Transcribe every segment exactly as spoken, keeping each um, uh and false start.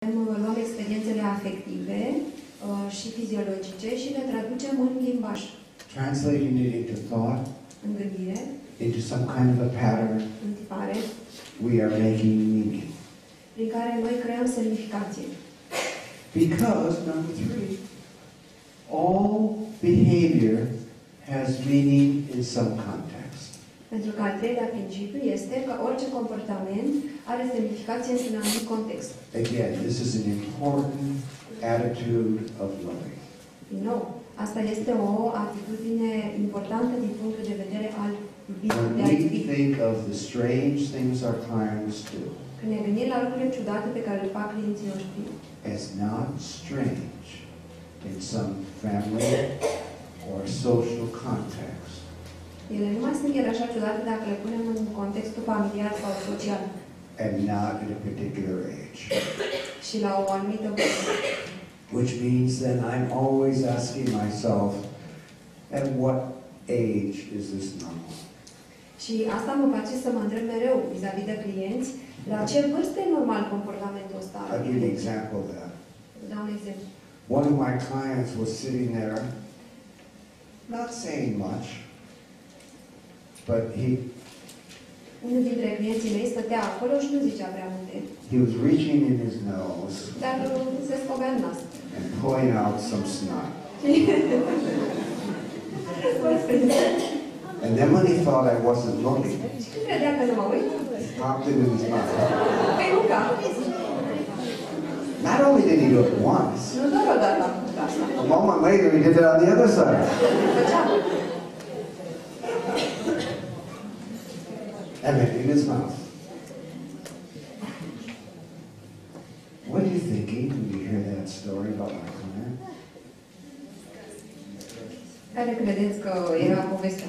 Luăm experiențele afective uh, și fiziologice și le traducem în limbaj. Translating it into thought, în gândire, into some kind of a pattern, în tipare, we are making meaning. prin care noi creăm semnificație. Because, number three, all behavior has meaning in some context. Pentru că al treilea principiu este că orice comportament are semnificație într-un anumit context. Again, this is an important attitude of loving. Din nou, asta este o atitudine importantă din punctul de vedere al iubirii, de a When we iubi. think of the strange things our clients do, Când ne gândim la lucrurile ciudate pe care le fac clienții noștri, as not strange in some family or social context, ele nu mai sunt ele așa ciudate dacă le punem în contextul familiar sau social and not at a particular age. și la o anumită vârstă. Which means then I'm always asking myself, at what age is this normal? Și asta mă face să mă întreb mereu vis-a-vis de clienți, la ce vârstă e normal comportamentul ăsta? I'll give you an example of that. Dau un exemplu. One of my clients was sitting there, not saying much, but he Unul dintre clienții mei stătea acolo și nu zicea prea multe, he was reaching in his nose dar se scobea în nas. and pulling out some snot. And then when he thought I wasn't looking, Și când credea că nu mă uit, popped it in his mouth. pe nuca. Not only did he do it once, Nu doar o dată am făcut asta. a moment later he did it on the other side. Făcea. And then in his mouth. What are you thinking when you hear that story about my client? Care credeți că era povestea?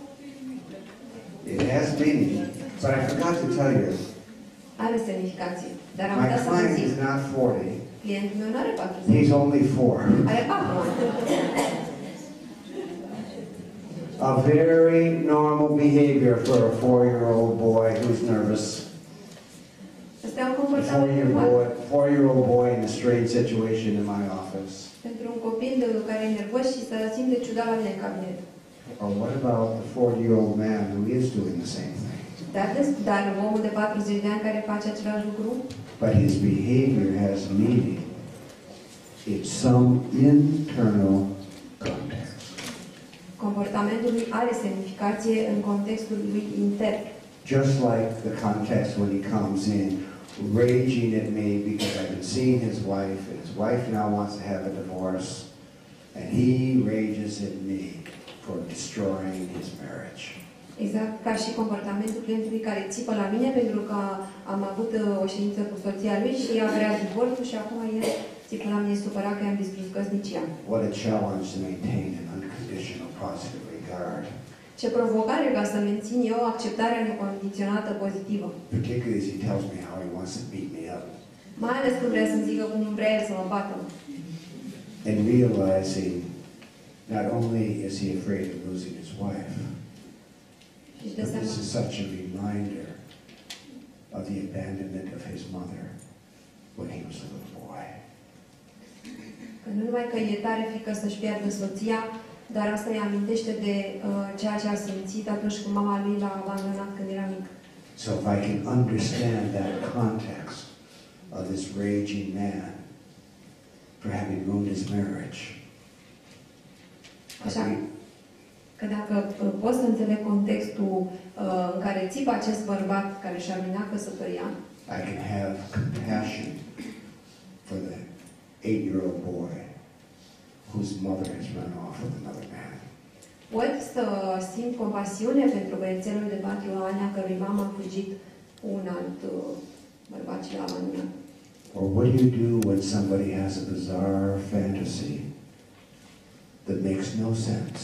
It has meaning, but I forgot to tell you, Are semnificație. Dar am my uitat să vă client zic. is not forty. Clientul meu nu are patruzeci. He's only four. Are patru ani. A very normal behavior for a four-year-old boy who's nervous. Asta e un A comportament four-year normal. boy, four-year-old boy in a strange situation in my office. Pentru un copil de care e nervos și să simte ciudat la mine în cabinet. Or what about the forty-year-old man who is doing the same thing? Dar, des- dar omul de patruzeci de ani care face același lucru, But his behavior has meaning in some internal context. comportamentul lui are semnificație în contextul lui intern. Just like the context when he comes in raging at me because I've been seeing his wife and his wife now wants to have a divorce and he rages at me for destroying his marriage. Exact ca și comportamentul clientului care țipă la mine pentru că am avut uh, o ședință cu soția lui și ea vrea divorțul și acum el țipă la mine supărat că i-am distrus căsnicia. What a challenge to maintain an unconditional positive regard. Ce provocare ca să mențin eu acceptarea necondiționată pozitivă. Particularly as he tells me how he wants to beat me up. Mai ales când vrea să-mi zică cum vrea el să mă bată. And realizing not only is he afraid of losing his wife, Și își dă but seama this is such a reminder of the abandonment of his mother when he was a little boy. că nu numai că e tare frică să-și pierdă soția, dar asta îi amintește de uh, ceea ce a simțit atunci când mama lui l-a abandonat când era mic. So if I can understand that context of this raging man for having ruined his marriage, Așa că dacă uh, pot să înțeleg contextul uh, în care țipă acest bărbat care și-a minat căsătoria, I can have compassion for the eight-year-old boy whose mother has run off with another man. pot să simt compasiune pentru băiețelul de patru ani a cărui mama a fugit cu un alt uh, bărbat și l-a abandonat. Or what do you do when somebody has a bizarre fantasy that makes no sense?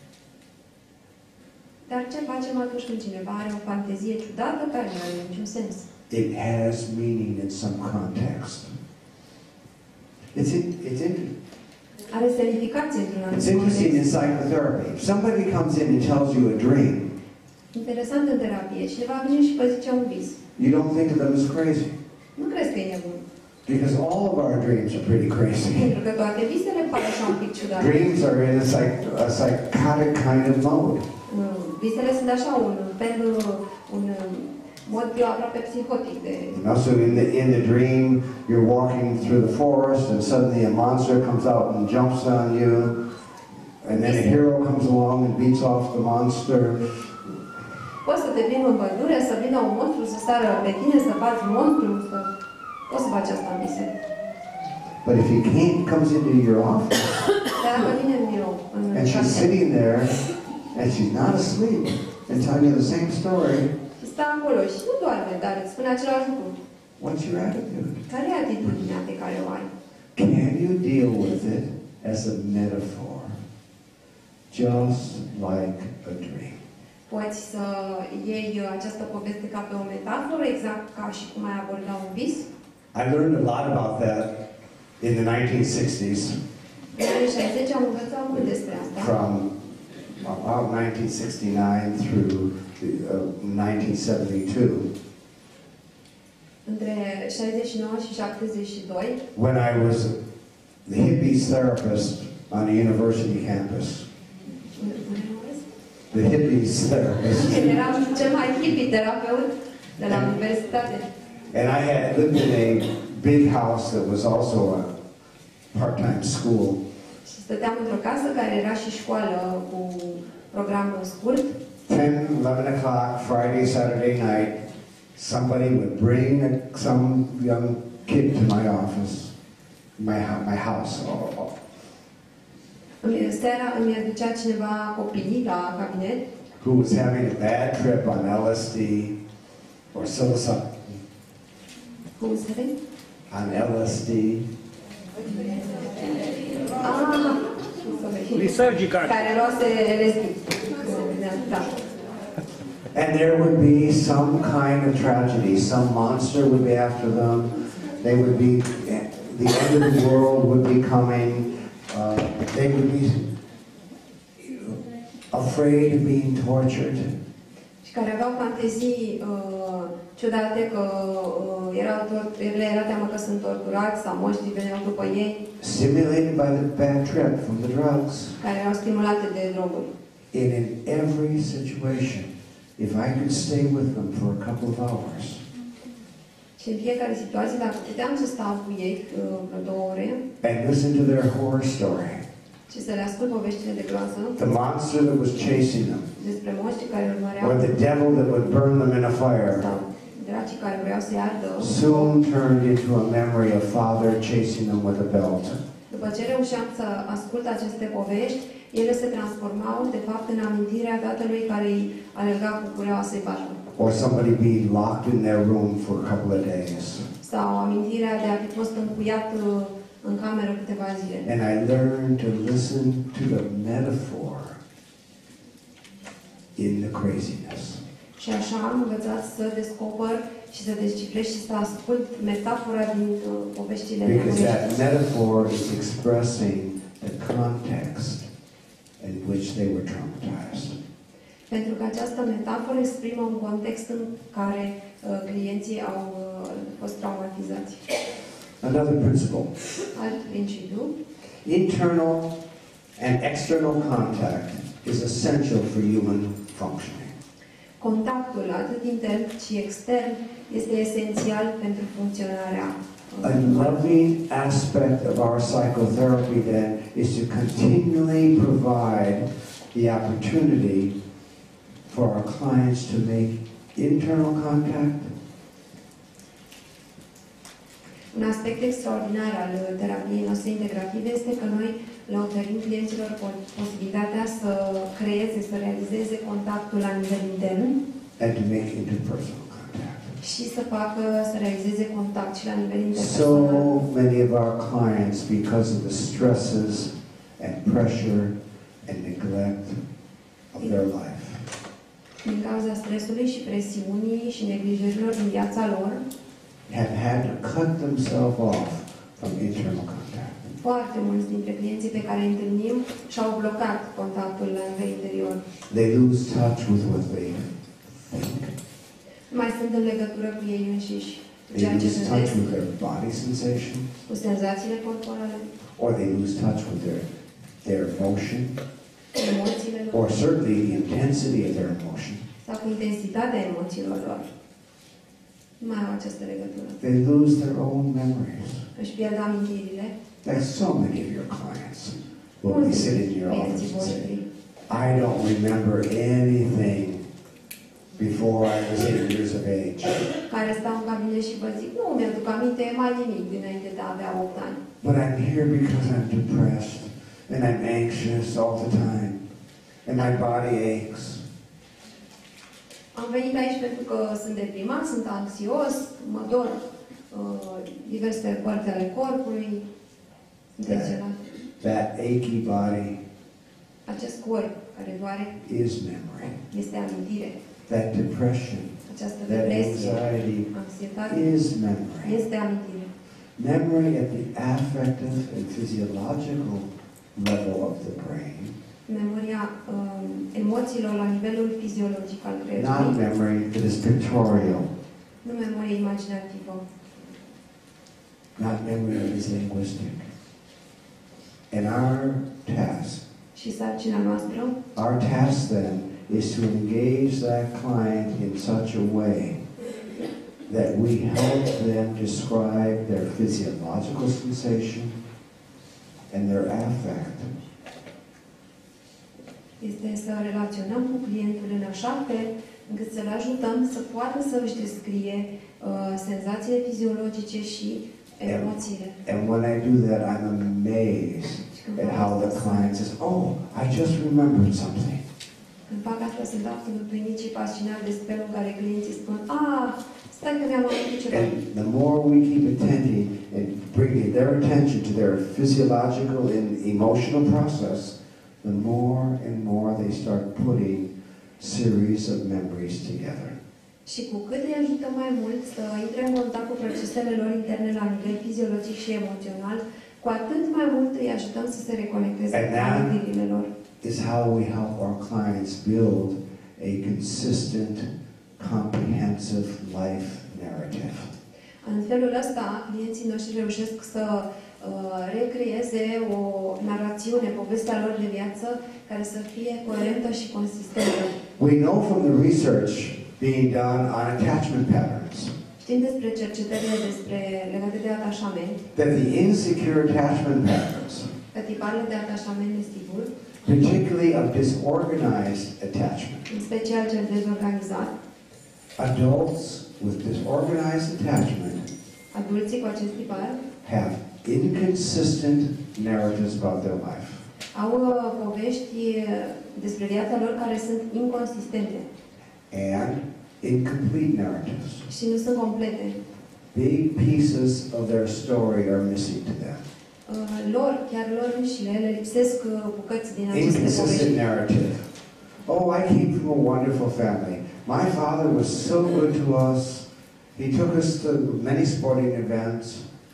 Dar ce facem atunci când cineva are o fantezie ciudată care nu are niciun sens? It has meaning in some context. It's, in, it's, in, Are semnificație într-un it's anumit interesting in context. psychotherapy. If somebody comes in and tells you a dream, Interesant în terapie. Cineva vine și vă zice un vis. you don't think of them as crazy. Nu crezi că e nebun. Because all of our dreams are pretty crazy. Pentru că toate visele par așa un pic ciudate. Dreams are in a, psych, a psychotic kind of mode. Visele sunt așa un fel, un mod aproape psihotic de... You know, so in the, in the dream, you're walking through the forest and suddenly a monster comes out and jumps on you. And then a hero comes along and beats off the monster. Poți să te plimbi în pădure, să vină un monstru, să sară pe tine, să bați monstru, să... Poți să faci asta în vise. But if your king comes into your office, Dar dacă vine în birou, în and she's case, sitting there, and she's not asleep, and telling you the same story, și stă acolo și nu doarme, dar îți spune același lucru. what's your attitude? Care e atitudinea pe care o ai? Can you deal with it as a metaphor? Just like a dream. Poți să iei această poveste ca pe o metaforă, exact ca și cum ai aborda un vis? I learned a lot about that in the nineteen sixties, În anii șaizeci am învățat mult despre asta. from about nineteen sixty-nine through uh, nineteen seventy-two, Între șaizeci și nouă și șaptezeci și doi, when I was the hippies therapist on a university campus. The hippies therapist. când eram cel mai hippie terapeut de la universitate. And I had lived in a big house that was also a part-time school. Și stăteam într-o casă care era și școală cu program scurt. ten, eleven o'clock, Friday, Saturday night, somebody would bring a, some young kid to my office, my, hou- my house. În seara îmi aducea cineva copii la cabinet Who was having a bad trip on L S D or psilocybin, cum se vede? on L S D. Ah, Lisergica. care luase L S D. Da. And there would be some kind of tragedy. Some monster would be after them. They would be, the end of the world would be coming. Uh, they would be afraid of being tortured. Și care aveau fantezii uh, ciudate că uh, erau tor- le era teamă că sunt torturați sau moștrii veneau după ei, Stimulated by the bad trip from the drugs. care erau stimulate de droguri. And in every situation, if I could stay with them for a couple of hours, Și în fiecare situație, dacă puteam să stau cu ei uh, vreo două ore and listen to their horror story, și să le ascult poveștile de groază the monster that was chasing them, despre moștrii care îl urmăreau or the devil that would burn them in a fire, sau dracii care vreau să-i ardă, soon turned into a memory of father chasing them with a belt. după ce reușeam să ascult aceste povești, ele se transformau, de fapt, în amintirea tatălui care îi alerga cu cureaua să-i bată. Or somebody being locked in their room for a couple of days. Sau amintirea de a fi fost încuiat uh, în cameră câteva zile. And I learned to listen to the metaphor in the craziness. Și așa am învățat să descoper și să descifrez și să ascult metafora din uh, poveștile Because that nebunești. metaphor is expressing the context in which they were traumatized. Pentru că această metaforă exprimă un context în care uh, clienții au uh, fost traumatizați. Another principle. Alt principiu. Internal and external contact is essential for human functioning. Contactul, atât intern și extern, este esențial pentru funcționarea. uh, A loving aspect of our psychotherapy then is to continually provide the opportunity for our clients to make internal contact Un aspect extraordinar al uh, terapiei noastre integrative este că noi le oferim clienților po- posibilitatea să creeze, să realizeze contactul la nivel intern and to make interpersonal contact. și să facă, să realizeze contact și la nivel interpersonal. So many of our clients, because of the stresses and pressure and neglect of their life, Din cauza stresului și presiunii și neglijărilor din viața lor, have had to cut themselves off from internal contact. foarte mulți dintre clienții pe care îi întâlnim și-au blocat contactul la nivel interior. They lose touch with what they think. Nu mai sunt în legătură cu ei înșiși. cu They ceea ce lose touch vedeți, with their body sensations, cu senzațiile corporale, or they lose touch with their, their emotion, emoțiile lor, or certainly the intensity of their emotion. sau cu intensitatea emoțiilor lor. Nu mai au această legătură. They lose their own memories. Își pierd amintirile. Like so many of your clients will be Mulți sitting in your office clienții and voștri say, I don't remember anything before I was eight years of age. care stau în cabinet și vă zic, nu mi-aduc aminte mai nimic dinainte de a avea opt ani. But I'm here because I'm depressed and I'm anxious all the time and my body aches. Am venit aici pentru că sunt deprimat, sunt anxios, mă dor uh, diverse părți ale corpului, sunt Da. tensionat. That achy body Acest corp care doare is memory. este amintire. That depression, Această that depresie, anxiety anxietate is memory. este amintire. Memory at the affective and physiological level of the brain, Memoria um, emoțiilor la nivelul fiziologic al not creierului, memory that is pictorial, nu memorie imaginativă, not memory that is linguistic. And our task, și sarcina noastră, our task then, is to engage that client in such a way that we help them describe their physiological sensation and their affect. este să relaționăm cu clientul în așa fel încât să-l ajutăm să poată să își descrie uh, senzațiile fiziologice și emoțiile. And when I do that, I'm amazed at how the client says, oh, I just remembered something. Când fac asta, sunt absolut uimit și fascinat de felul în care clienții spun, ah, stai că mi-am amintit ceva. And the more we keep attending and bringing their attention to their physiological and emotional process, the more and more they start putting series of memories together. Și cu cât îi ajutăm mai mult să intre în contact cu procesele lor interne la nivel fiziologic și emoțional, cu atât mai mult îi ajutăm să se reconecteze And cu that amintirile lor. is how we help our clients build a consistent, comprehensive life narrative. În felul ăsta, clienții noștri reușesc să uh, recreeze o narațiune, povestea lor de viață, care să fie coerentă și consistentă. We know from the research being done on attachment patterns Știm despre cercetările despre legate de atașament, that the insecure attachment patterns, că tiparele de atașament nesigur, particularly of disorganized attachment, în special cel dezorganizat, adults with disorganized attachment adulții cu acest tipar, have inconsistent narratives about their life. au uh, povești uh, despre viața lor care sunt inconsistente And incomplete narratives. și nu sunt complete. Big pieces of their story are missing to them. Uh, lor, chiar lor înșile, le lipsesc uh, bucăți din aceste Inconsistent povești. narrative. Oh, I came from a wonderful family. My father was so good to us. He took us to many sporting events.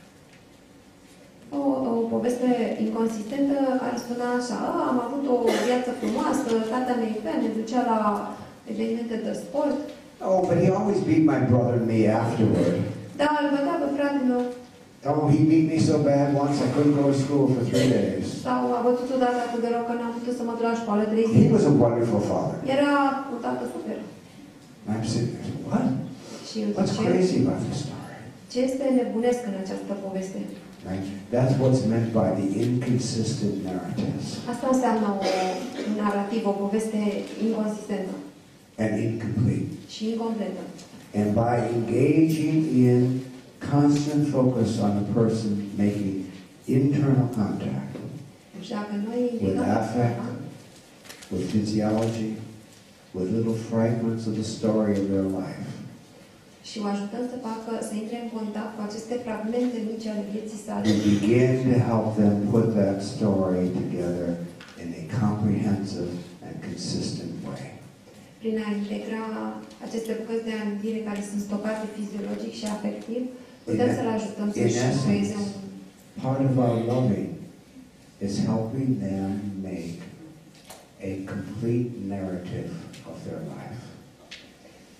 O, o poveste inconsistentă ar suna așa: "A, am avut o viață frumoasă, tata meu iubea, ne ducea la evenimente de sport, Oh, but he always beat my brother and me afterward. dar îl bătea pe fratele meu, Oh, he beat me so bad once I couldn't go to school for three days. sau a bătut odată atât de rău că n-am putut să mă duc la școală trei He zile." was a wonderful father. Era un tată super. And I'm sitting there, what? Și eu What's zic, crazy about this story? ce este nebunesc în această poveste? Right? That's what's meant by the inconsistent narratives Asta înseamnă o, un narrativ, o poveste inconsistentă and incomplete. și incompletă. And by engaging in constant focus on the person making internal contact Și dacă noi with implicăm affect, with physiology, with little fragments of the story of their life, și o ajutăm să facă, să intre în contact cu aceste fragmente mici ale vieții sale, we begin to help them put that story together in a comprehensive and consistent way. prin a integra aceste bucăți de amintire care sunt stocate fiziologic și afectiv, putem In- să-l ajutăm in să-și essence, creeze un... Part of our loving is helping them make a complete narrative of their life.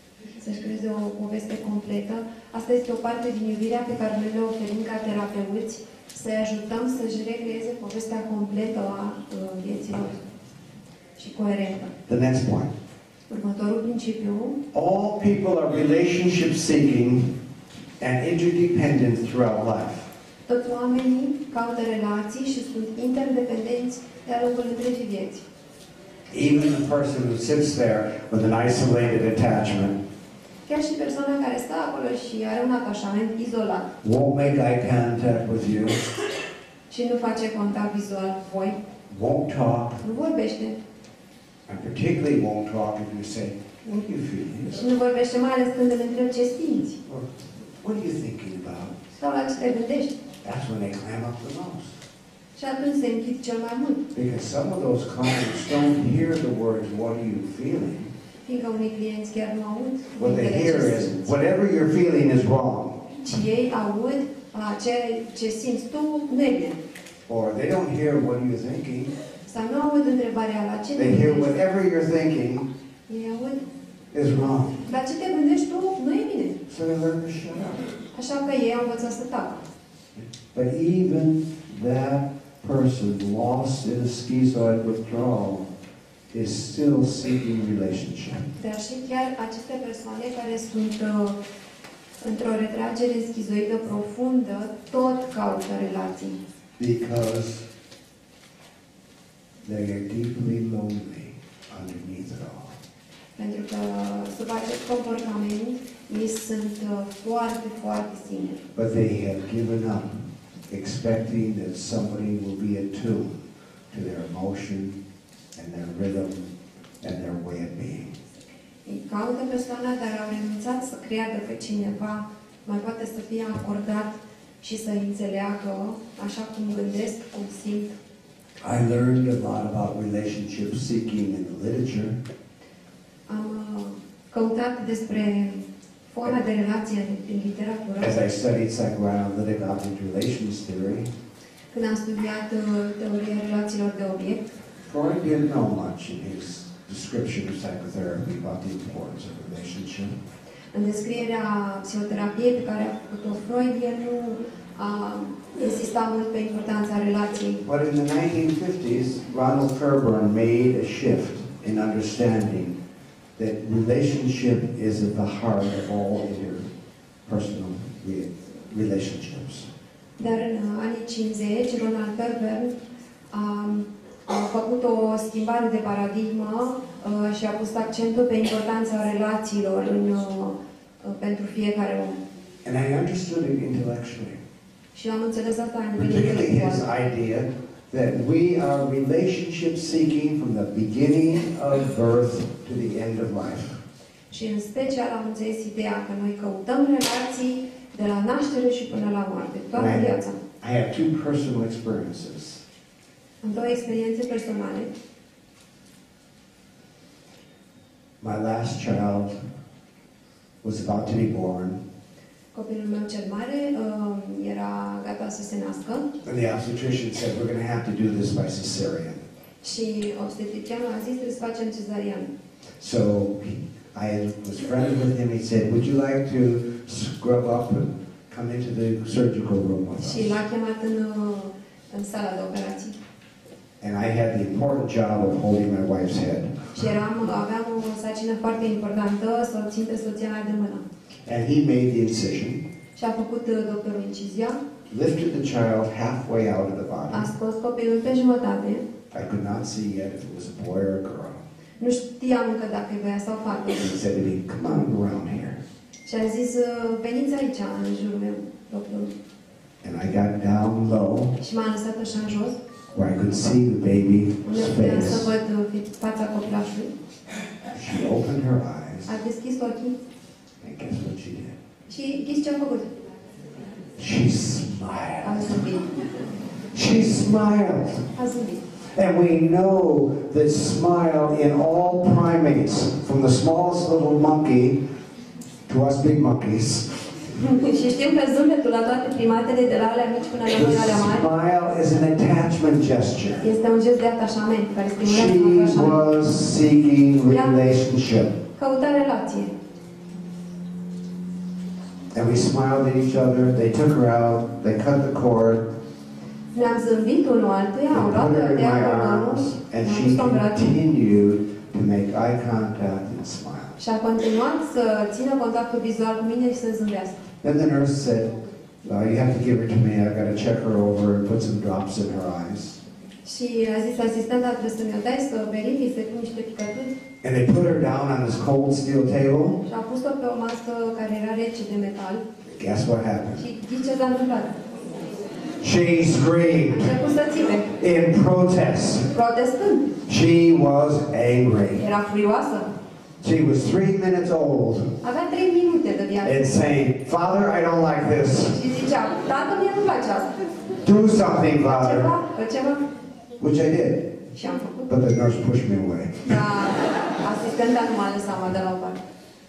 să-și creeze o poveste completă. Asta este o parte din iubirea pe care noi le oferim ca terapeuți, să-i ajutăm să-și recreeze povestea completă a uh, vieților și coerentă. The next point. Următorul principiu. All people are relationship seeking and interdependent throughout life. Toți oamenii caută relații și sunt interdependenți de-a lungul întregii vieți. Even the person who sits there with an isolated attachment Chiar și persoana care stă acolo și are un atașament izolat won't make eye contact with you, și nu face contact vizual cu voi, won't talk, nu vorbește. and particularly won't talk if you say, what are you feeling? Și nu vorbește mai ales când îl întreb ce simți Or, what are you thinking about? sau la ce te gândești. That's when they clam up the most. Și atunci se închid cel mai mult. Because some of those clients don't hear the words, what are you feeling? Fiindcă unii clienți chiar nu aud What they cuvintele hear ce is, simți. whatever you're feeling is wrong. Și ei aud a, ce, ce simți tu nu e bine. Or they don't hear what are you thinking. Sau nu aud întrebarea la ce te They hear gândești. whatever you're thinking Ei aud, is wrong. la ce te gândești tu nu e bine. So they learn to shut up. Așa că ei au învățat să tacă. But even that person lost in a schizoid withdrawal is still seeking relationship. Dar și chiar aceste persoane care sunt uh, într-o retragere schizoidă profundă, tot caută relații. Because they are deeply lonely underneath it all. Pentru că sub acest comportament ei sunt uh, foarte, foarte singuri. But they have given up expecting that somebody will be attuned to their emotion and their rhythm and their way of being. Ei caută persoana, dar au renunțat să creadă că cineva mai poate să fie acordat și să înțeleagă așa cum gândesc, cum simt. I learned a lot about relationship seeking in the literature. Am uh, căutat despre forma de relație în literatură. As I studied psychoanalytic object relations theory, Când am studiat uh, teoria relațiilor de obiect, Freud didn't know much in his description of psychotherapy about the importance of relationship. în descrierea psihoterapiei pe care a făcut-o Freud, el nu a insistat mult pe importanța relației. But in the nineteen fifties, Ronald Fairburn made a shift in understanding that relationship is at the heart of all interpersonal re- relationships. Dar în uh, anii cincizeci, Ronald Fairburn a, a făcut o schimbare de paradigmă uh, și a pus accentul pe importanța relațiilor în, uh, uh, pentru fiecare om. And I understood it intellectually. Și am înțeles asta în nivel Particularly his intelectual. idea that we are relationship seeking from the beginning of birth to the end of life. Și în special am înțeles ideea că noi căutăm relații de la naștere și până la moarte, toată Right. viața. I have two personal experiences. Am două experiențe personale. My last child was about to be born, Copilul meu cel mare uh, era gata să se nască and the obstetrician said, we're going to have to do this by cesarean. și obstetricianul a zis trebuie să facem cezarian. So I was friendly with him. He said, would you like to scrub up and come into the surgical room with us? Și l-a chemat în, uh, în sala de operații. And I had the important job of holding my wife's head. Și eram, aveam o sarcină foarte importantă, să o țin pe soția mea de mână. And he made the incision, Și a făcut uh, doctorul incizia, lifted the child halfway out of the a body. scos copilul pe jumătate. I could not see yet if it was a boy or a girl. Nu știam încă dacă e băiat sau fată. He said to me, come on around here. Și a zis, uh, veniți aici, în jurul meu, doctorul. And I got down low Și m-a lăsat așa în jos, where I could see the baby's unde puteam să face. văd uh, fața copilașului. She opened her eyes, A deschis ochii and guess what she did? și ghiți ce a făcut? She A smiled. zâmbit. She smiled. A zâmbit. And we know that smile in all primates, from the smallest little monkey to us big monkeys, Și știm că zâmbetul la toate primatele, de la alea mici până la noi alea mari, the smile is an attachment gesture. este un gest de atașament care stimulează She atașament. was seeking relationship. Căuta relație. And we smiled at each other. They took her out. They cut the cord. Ne-am zâmbit unul altuia, They au luat put her in de my acolo, arms, and ne-am she pus-o în brațe continued to make eye contact and smile. și a continuat să țină contactul vizual cu mine și să zâmbească. Then the nurse said, uh, you have to give her to me. I've got to check her over and put some drops in her eyes. Și a zis asistenta, trebuie să mi-o dai, să o verifici, să pun niște picături. And they put her down on this cold steel table. Și a pus-o pe o masă care era rece de metal. Guess what happened? Și știi ce s-a întâmplat? She screamed A început să țipe, in protest. protestând. She was angry. Era furioasă. She was three minutes old Avea trei minute de viață. and saying, Father, I don't like this. Și zicea, tată, mie nu-mi place asta. Do something, Ceva, Father. fă ceva. Which I did. Și am făcut. But the nurse pushed me away. Dar asistenta nu m-a lăsat, m-a dat la o parte.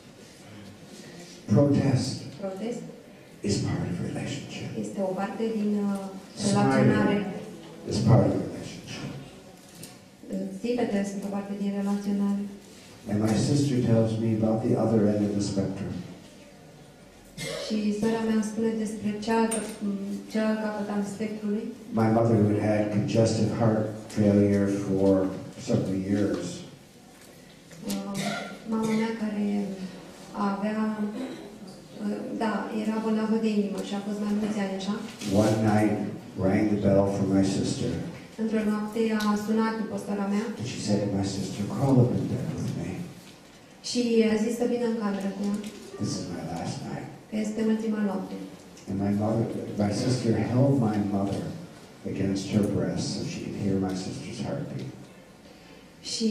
Protest Protest is part of relationship. este o parte din uh, relaționare. Smiling is part of relationship. Țipete sunt o parte din relaționare. And my sister tells me about the other end of the spectrum. Și sora mea îmi spune despre cealaltă, cealaltă capăt al spectrului. My mother who had had congestive heart failure for several years. Uh, mama mea care avea, uh, da, era bolnavă de inimă și a fost mai mulți ani așa. One night rang the bell for my sister. Într-o noapte a sunat după sora mea And she said to my sister, crawl up in bed with me. și a zis să vină în cameră cu ea, This is my last night. că este ultima noapte. And my mother, my sister held my mother against her breast so she could hear my sister's heartbeat. Și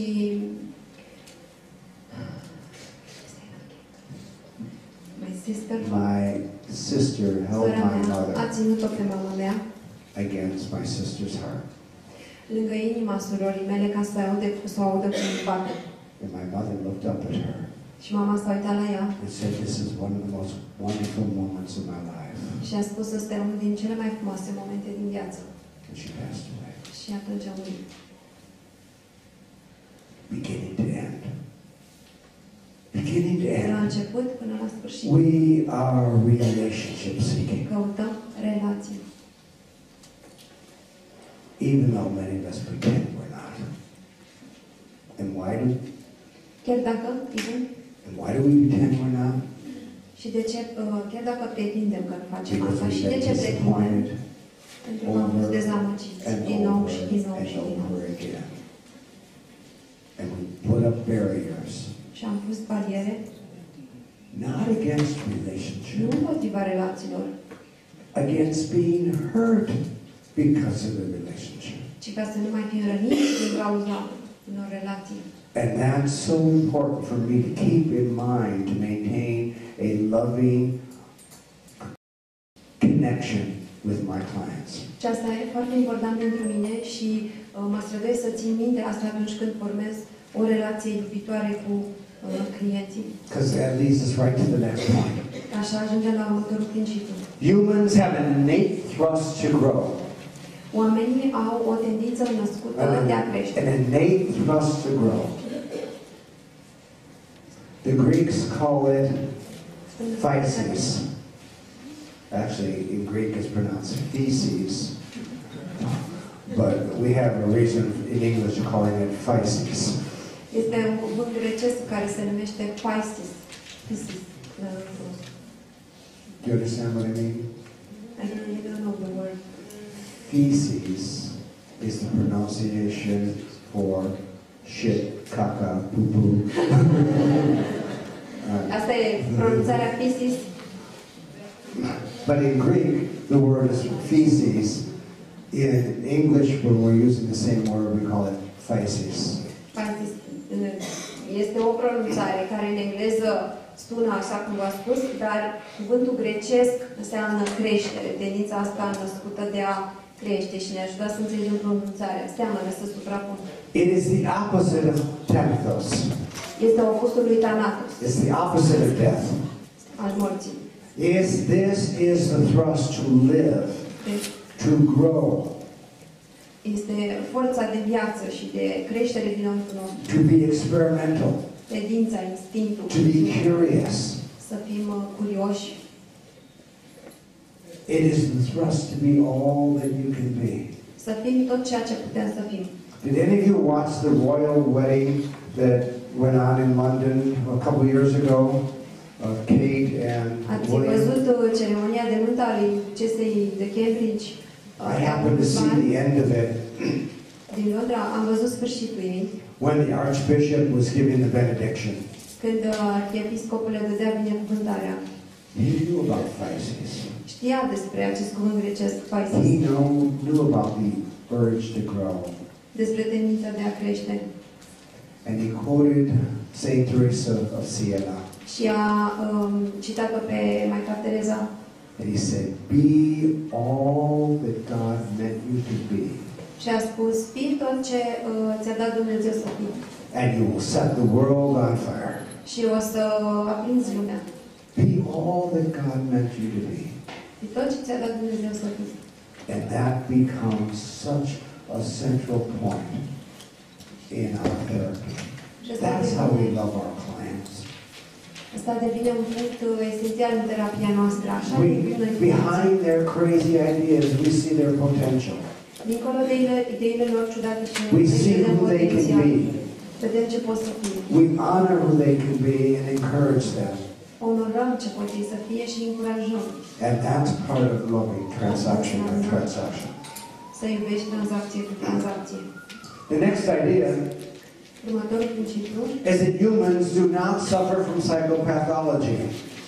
my sister, My sister held sora my mea a mother ținut-o pe mama mea against my sister's heart. lângă inima surorii mele ca să audă, să o audă cum bate. And my mother looked up at her Și mama s-a uitat la ea and said, this is one of the most wonderful moments of my life. și a spus, ăsta e unul din cele mai frumoase momente din viață. And she passed away. Și atunci a murit. Beginning to end. Beginning to De la end. început până la sfârșit. We are relationship seeking. Căutăm relații. Even though many of us pretend we're not. And why do, Chiar dacă, even, and why do we pretend we're not? și de ce, uh, chiar dacă pretindem că nu facem Because asta, și we've de been ce pretindem? disappointed Pentru că am fost dezamăgiți and din nou over și din nou and și din nou. over again. And we put up barriers, Și am pus bariere, not against nu relationship, împotriva relațiilor, against being hurt because of the relationship. ci ca să nu mai fim răniți din cauza unor relații. And that's so important for me to keep in mind to maintain a loving connection with my clients. Și asta e foarte important pentru mine și uh, mă străduiesc să țin minte asta atunci când formez o relație iubitoare cu uh, clienții. Because that leads us right to the next point. Așa ajungem la următorul principiu. Humans have an innate thrust to grow. Oamenii au o tendință născută de a crește. An innate thrust to grow. The Greeks call it physis. Actually, in Greek it's pronounced feces. But we have a reason in English calling it physis. Este un cuvânt grecesc care se numește physis. Physis. Do you understand what I mean? I don't, I don't know the word. Feces is the pronunciation for shit, caca, poo-poo. uh, Asta e pronunțarea physis. but in Greek, the word is feces. In English, when we're using the same word, we call it physis. Physis. Este o pronunțare care în engleză sună așa cum v-a spus, dar cuvântul grecesc înseamnă creștere, tendința asta născută de a crește și ne ajută să înțelegem pronunțarea. Seamănă să suprapun. It is the opposite of Thanatos. Este opusul lui Thanatos, It's the opposite of death. al morții. Is this is the thrust to live, Deci, to grow, este forța de viață și de creștere din omul nostru. to be experimental, Tendința, instinctul, to be curious, să fim uh, curioși, It is the thrust to be all that you can be. Să fim tot ceea ce putem să fim. Did any of you watch the royal wedding that went on in London a couple years ago of Kate and Ați William? văzut uh, ceremonia de nuntă a lui Cesei de Cambridge? I happened to see the end of it Din Londra am văzut sfârșitul ei, when the archbishop was giving the benediction. când uh, arhiepiscopul le dădea binecuvântarea. He knew about Pisces. Știa despre acest cuvânt grecesc, He Pisces, know, knew about the urge to grow. despre tendința de a crește. And he quoted Saint Teresa of Siena. Și a um, citat-o pe Maica Tereza And he said, be all that God meant you to be. și a spus, fii tot ce uh, ți-a dat Dumnezeu să fii. And you will set the world on fire. Și o să aprinzi lumea. Be all that God meant you to be. Fii tot ce ți-a dat Dumnezeu să fii. And that becomes such a central point in our therapy. That's how we love our clients. Asta devine un punct uh, esențial în terapia noastră. Așa We, iubim noi behind their crazy ideas, we see their potential. dincolo de ideile, ideile lor ciudate și We see vedem who they can potențial. be. Vedem ce pot să fie. We honor who they can be and encourage them. Onorăm ce pot ei să fie și încurajăm. And that's part of loving transaction by transaction. Să iubești tranzacție cu tranzacție. The next idea Următorul principiu is that humans do not suffer from psychopathology.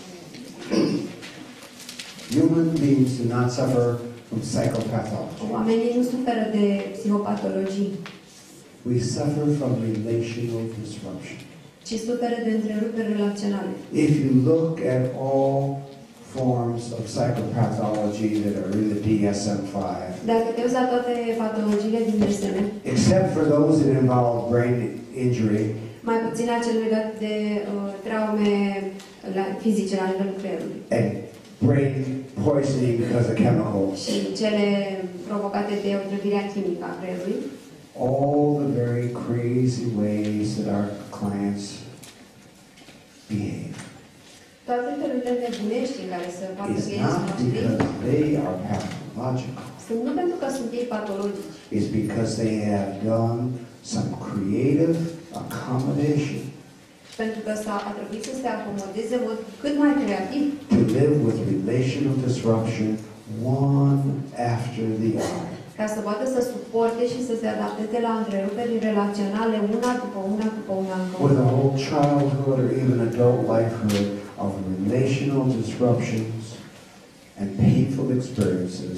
Human beings do not suffer from psychopathology. Oamenii nu suferă de psihopatologii, We suffer from relational disruption. ci suferă de întreruperi relaționale. If you look at all forms of psychopathology that are in the D S M five, Dacă te uiți la toate patologiile din D S M, except for those that involve brain injury, mai puțin acele legate de uh, traume la, fizice la nivelul creierului and brain poisoning because of chemicals, și cele provocate de otrăvirea chimică a creierului, all the very crazy ways that our clients behave, toate felurile nebunești în care să facă is clienții not noștri because they are pathological. sunt nu pentru că sunt ei patologici, Is because they have done some creative accommodation pentru că s-a a trebuit să se acomodeze în mod cât mai creativ to live with relational disruption one after the other. ca să poată să suporte și să se adapteze la întreruperi relaționale una după una după una încă With una. a whole childhood or even adult lifehood of relational disruptions and painful experiences.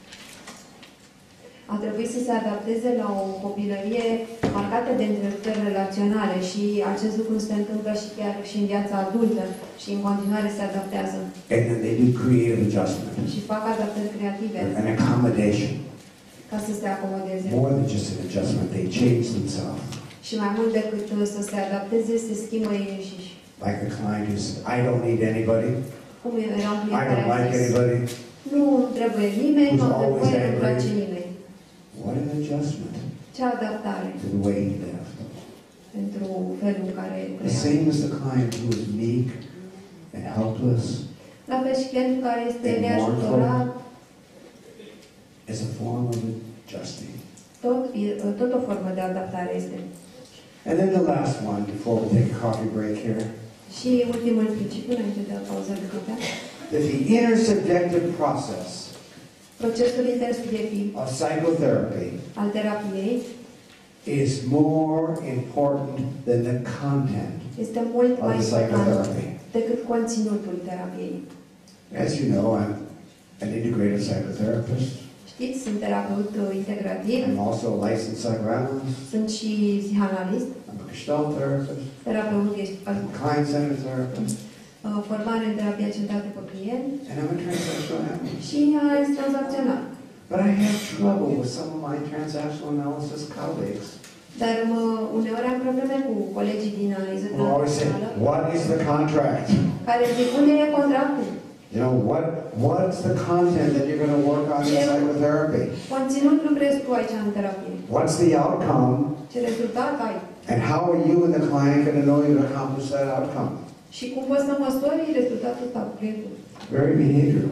A trebuit să se adapteze la o copilărie marcată de întreruperi relaționale și acest lucru se întâmplă și chiar și în viața adultă și în continuare se adaptează And then they do creative adjustment, și fac adaptări creative an accommodation. ca să se acomodeze. More than just an adjustment, they change themselves. Și mai mult decât să se adapteze, se schimbă ei înșiși. Like the client who said, I don't need anybody, Cum era un I client care don't a like zis, anybody. nu îmi trebuie nimeni, Who's nu îmi always trebuie, nu-mi angry. place nimeni. What an adjustment Ce adaptare to the way he lived. pentru felul în care The trăia. same as the client who is meek and helpless La fel și clientul care este And neajutorat, is a form of adjusting. tot, e- tot o formă de adaptare este. And then the last one, before we take a coffee break here, Și ultimul principiu, înainte de a pauza de cafea, that the intersubjective process procesul intersubiectiv of psychotherapy al terapiei is more important than the content este mult of mai the important psychotherapy. decât conținutul terapiei. As you know, I'm an integrative psychotherapist. Știți, sunt terapeut uh, integrativ, I'm also a licensed psychoanalyst. sunt și psihanalist, I'm a Gestalt therapist. terapeut I'm a client-centered therapist. uh, formare în terapia centrată pe client And I'm a transactional analyst. și analist tranzacțional. But I have trouble with some of my transactional analysis colleagues Dar mă, uneori am probleme cu colegii din analiză who always say, tranzacțională what is the contract? care zic, unde e contractul? You know, what what's the content that you're going to work on in psychotherapy? Conținut lucrezi tu aici în terapie. What's the outcome? Ce rezultat ai? And how are you and the client going to know you've accomplished that outcome? Și cum poți să măsori rezultatul tău, clientul? Very behavioral.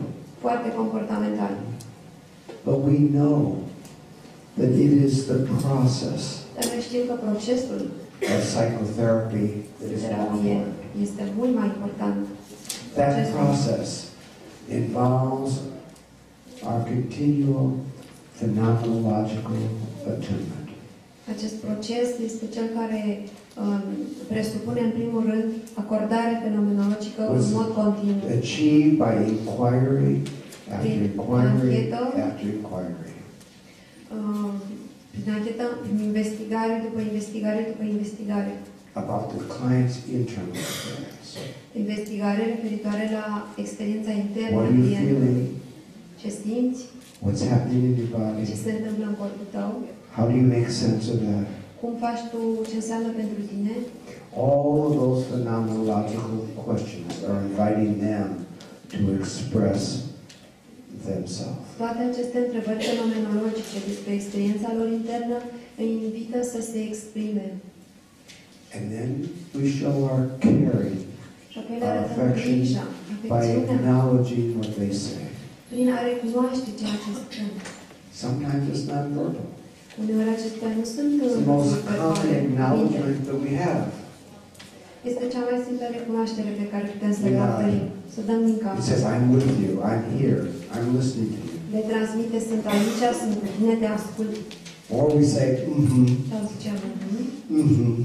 foarte comportamentali. But we know that it is the process Dar noi știm că procesul of psychotherapy that de is more terapie important. este mult mai important. That process involves our continual phenomenological attunement. Acest proces este cel care um, presupune, în primul rând, acordare fenomenologică în mod continuu. Achieved by inquiry after Prin inquiry anchetă. after inquiry. Um, prin anchetă, prin investigare, după investigare, după investigare. About the client's internal experience. Investigare referitoare la experiența internă What a are you clientului. feeling? Ce simți? What's happening in your Ce body? se întâmplă în corpul tău? How do you make sense of that? Cum faci tu ce înseamnă pentru tine? All of those phenomenological questions are inviting them to express themselves. Toate aceste întrebări fenomenologice despre experiența lor internă îi invită să se exprime. And then we show our caring, Și apoi le our arătăm affection grija, by afecțiunea, acknowledging what they say. prin a recunoaște ceea ce spun. Sometimes it's not verbal. Uneori acestea nu sunt It's the most common verbale, cuvinte. acknowledgement that we have. Este cea mai simplă recunoaștere pe care putem să le Da. oferim. Să dăm din cap. It says, I'm with you, I'm here, I'm listening to you. Le transmite, sunt aici, sunt cu tine, te ascult. Or we say, mm-hmm, Sau zicem, mhm. mm-hmm.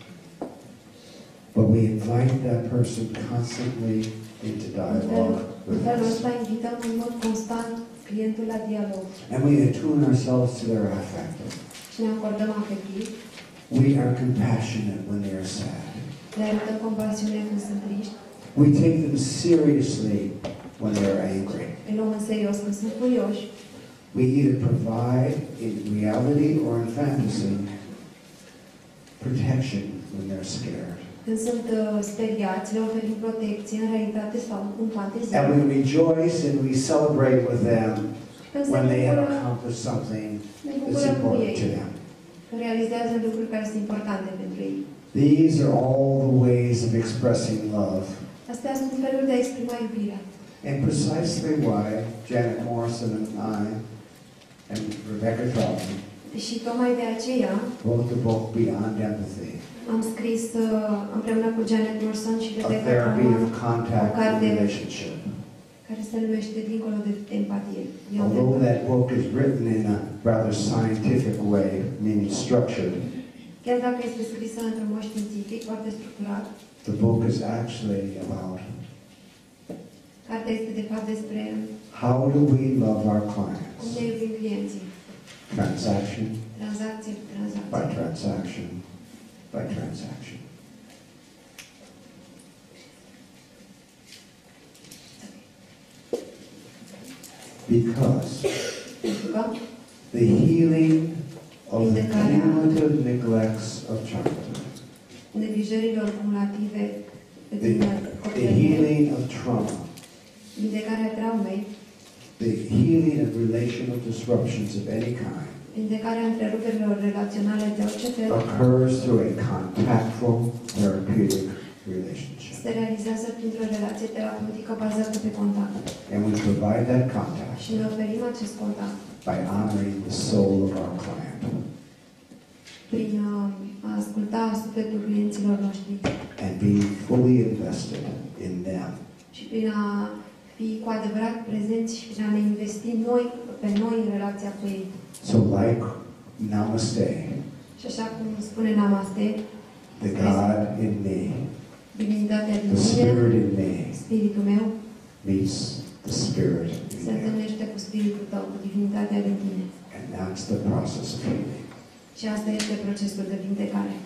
But we invite that person constantly into În dialogue felul- în with felul us. ăsta invităm în mod constant clientul la dialog. And we attune ourselves to their affect. Și ne acordăm afectiv, We are compassionate when they are sad. le arătăm compasiune când sunt triști, We take them seriously when they are angry. îi luăm în serios când sunt furioși. We either provide in reality or in fantasy protection when they're scared. Când sunt uh, speriați, le oferim protecție în realitate sau în fantezie. And we rejoice and we celebrate with them Când se when they have bucură, accomplished something ne that's bucurăm cu important ei, to them. că realizează lucruri care sunt importante pentru ei. These are all the ways of expressing love. Astea sunt feluri de a exprima iubirea. And precisely why Janet Morrison and I and Rebecca Trotman Și tocmai de aceea wrote the book Beyond Empathy, am scris uh, împreună cu Janet Morrison și a Rebecca therapy Trotman, of contact and relationship. care se numește Dincolo de empatie. Although that book is written in a rather scientific way, meaning structured, Chiar dacă este scrisă într-un mod științific, foarte structurat, the book is actually about cartea este de fapt despre how do we love our cum clients? ne iubim clienții. Transaction Tranzacție cu by tranzacție. transaction by transaction. Because Pentru că the healing of the cumulative neglects of childhood, neglijărilor cumulative the, din the copilărie, healing of trauma, vindecarea traumei, the healing of relational disruptions of any kind vindecarea întreruperilor relaționale de orice fel, occurs through a contactful therapeutic relationship. se realizează printr-o relație terapeutică bazată pe contact. And we provide that contact Și ne oferim acest contact by honoring the soul of our client prin uh, a asculta sufletul clienților noștri and being fully invested in them. și prin a fi cu adevărat prezenți și prin a ne investi noi, pe noi în relația cu ei. So like Namaste, Și așa cum spune Namaste, the God in me, divinitatea din the Spirit mine, in me spiritul meu, meets the Spirit in se me. întâlnește cu spiritul tău, cu divinitatea din tine. And that's the process of healing. Și asta este procesul de vindecare.